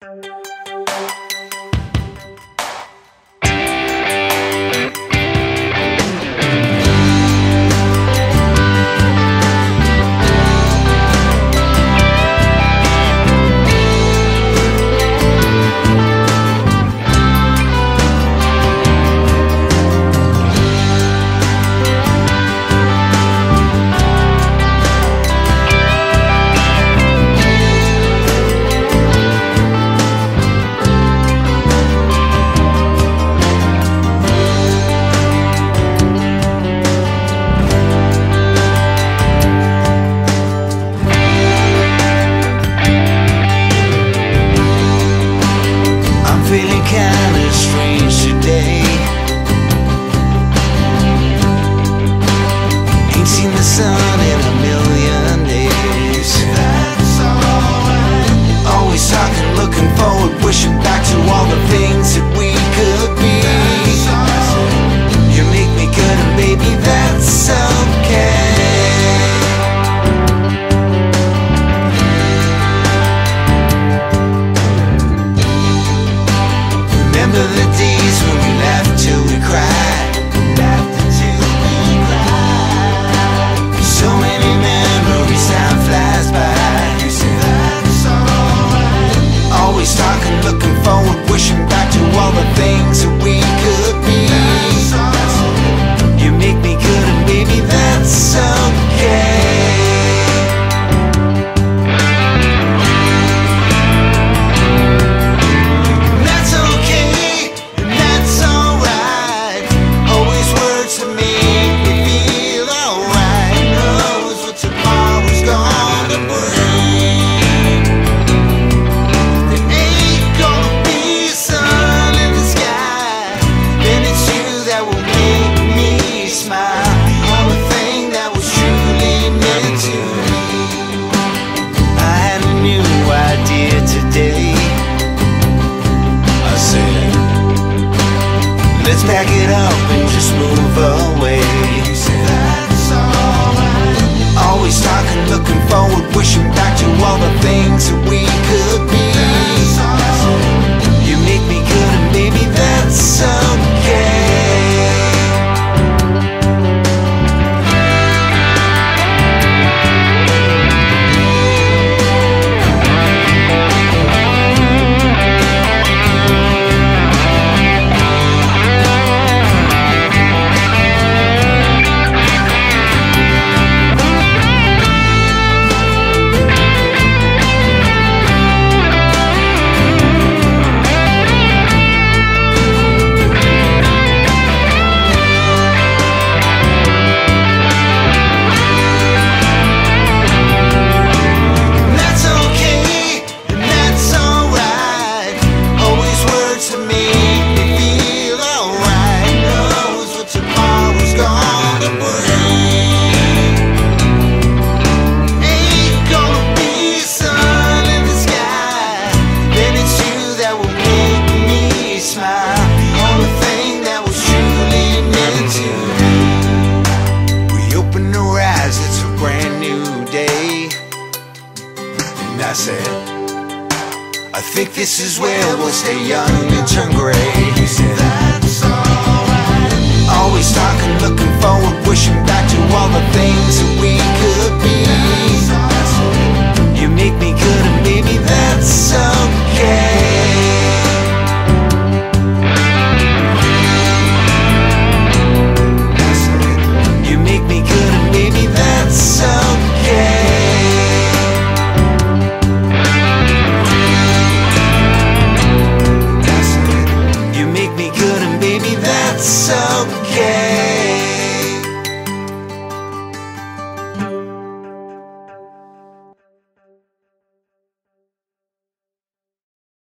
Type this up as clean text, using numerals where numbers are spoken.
Kinda strange today. Ain't seen the sun in a million days. That's alright. Always talking, looking forward, wishing back to all the things that we could be. You make me good and baby, that's okay. Remember the days when we laughed till we cried. Laughed until we cried. So many memories, time flies by. You say that's alright. Always talking, looking forward, wishing back to all the things that we could be. That's alright. You make me good and baby, that's okay. Let's pack it up and just move away. You say that's alright. Always talking, looking forward, wishing back to all the things that we could be. That's alright. You make me good and baby, that's okay. I said, I think this is where we'll stay young and turn gray. You said, that's alright. Always talking, looking forward, wishing back to all the things that we could be. You make me good and baby, that's okay.